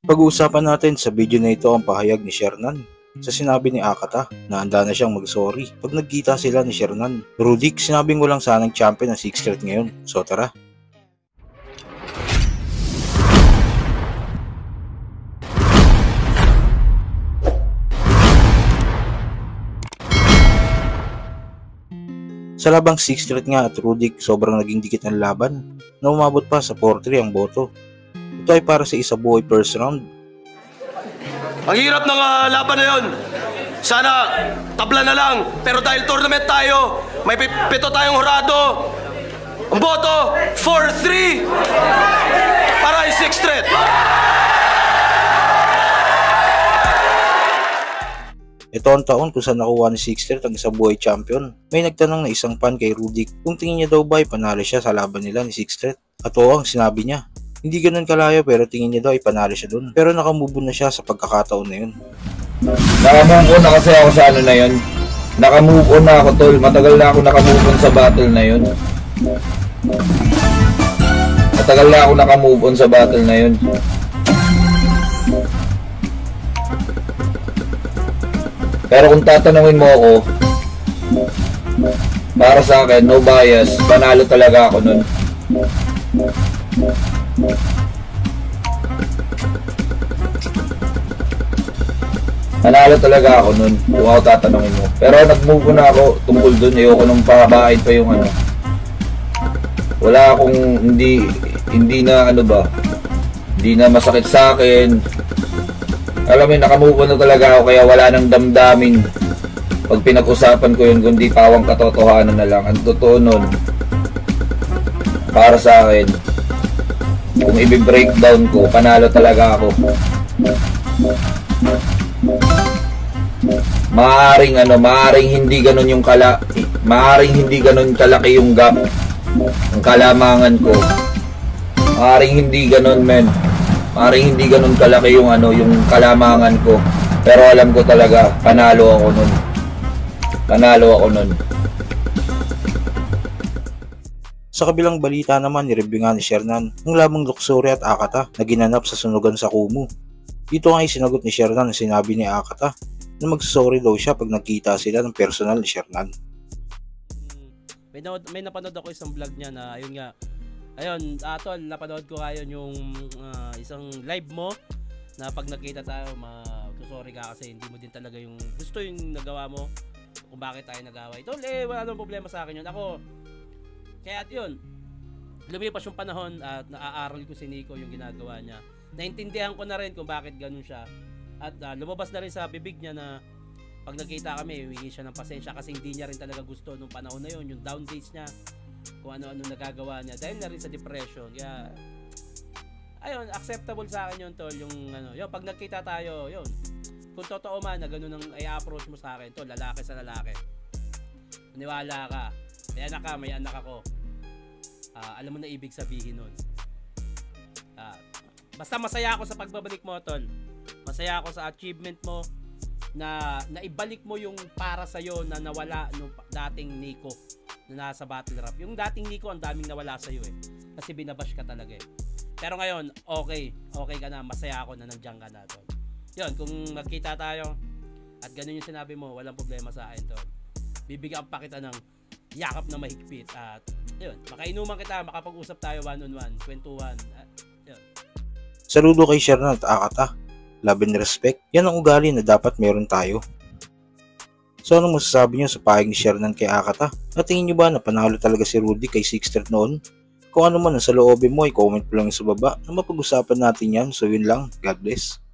Pag-uusapan natin sa video na ito ang pahayag ni Shernan sa sinabi ni Akata na handa na siyang mag-sorry pag nagkita sila ni Shernan. Rudik, sinabing walang sanang champion ng 6th Street ngayon, so tara. Sa labang 6th Street nga at Rudik, sobrang naging dikit ang laban na umabot pa sa 4-3 ang boto. Ito ay para sa isa buhay first round. Ang hirap ng laban na yun. Sana tabla na lang. Pero dahil tournament tayo, may pito tayong hurado. Ang boto, 4-3 para yung 6th Street. Ito ang taon kung saan nakuha ni 6th Street ang isang buhay champion. May nagtanong na isang fan kay Rudik kung tingin niya daw ba ay panalo siya sa laban nila ni 6th Street. At oo ang sinabi niya. Hindi ganun kalayo pero tingin niya daw ay panalo siya dun. Pero nakamove on na siya sa pagkakataon na yun. Nakamove on na kasi ako sa ano na yun. Nakamove on na ako tol. Matagal na ako nakamove on sa battle na yun. Matagal na ako nakamove on sa battle na yun. Pero kung tatanungin mo ako, para sa akin, no bias, panalo talaga ako nun. Panalo talaga ako nun, kung ako tatanungin mo. Pero nag-move na ako tungkol dun, ayoko nung pahabain pa yung ano. Wala akong, hindi na ano ba, hindi na masakit sa akin. Alam mo, nakamove na talaga ako kaya wala nang damdamin. Pag pinag-usapan ko yun, kundi pawang katotohanan na lang. Ang totoo nun, para sa akin, kung i-breakdown ko, panalo talaga ako. Maaring hindi ganun yung maaring hindi ganun kalaki yung gap ng kalamangan ko. Maaring hindi ganun, men. Maaring hindi ganun kalaki yung yung kalamangan ko. Pero alam ko talaga, panalo ako nun. Panalo ako nun. Sa kabilang balita naman, nireview nga ni Shernan ng labang Luxury at Akata na ginanap sa sunugan sa Kumu. Dito nga ay sinagot ni Shernan na sinabi ni Akata na magsasorry daw siya pag nagkita sila ng personal ni Shernan. May napanood ako isang vlog niya na ayun nga. Ayun, tol, napanood ko ngayon yung isang live mo na pag nakita tayo, sorry ka kasi hindi mo din talaga yung gusto yung nagawa mo kung bakit tayo nag-away. Tol, wala namang problema sa akin yun. Ako, kaya yun, lumipas yung panahon at naaaral ko si Nico yung ginagawa niya. Naintindihan ko na rin kung bakit ganun siya. At lumabas na rin sa bibig niya na pag nagkita kami, humingi siya ng pasensya kasi hindi niya rin talaga gusto nung panahon na yun, yung down days niya, kung ano-ano nagagawa niya dahil na rin sa depression. Kaya ayun, acceptable sa akin yun, tol, yung yun, pag nagkita tayo, yun, kung totoo man na ganun ang i-approach mo sa akin, tol, lalaki sa lalaki, maniwala ka, may anak ka, may anak ako, alam mo na ibig sabihin nun. Basta masaya ako sa pagbabalik mo, tol, masaya ako sa achievement mo na naibalik mo yung para sa'yo na nawala nung dating Nico na nasa battle rap. Yung dating Nico, ang daming nawala sa'yo kasi binabash ka talaga Pero ngayon, okay ka na, masaya ako na nandiyan ka na, tol. Yun, kung magkita tayo at ganun yung sinabi mo, walang problema sa akin, tol. Bibigyan pa kita ng yakap na mahigpit at yun, makainuman kita, makapag-usap tayo one-on-one, kwentuhan at yun. Saludo kay Shernan at Akata. Love and respect, yan ang ugali na dapat meron tayo. So anong masasabi niyo sa pahayag ni Shernan kay Akata? At tingin niyo ba na panalo talaga si Rudy kay 6th Street noon? Kung ano man ang sa loobin mo ay comment mo lang sa baba na mapag-usapan natin yan. So yun lang, God bless.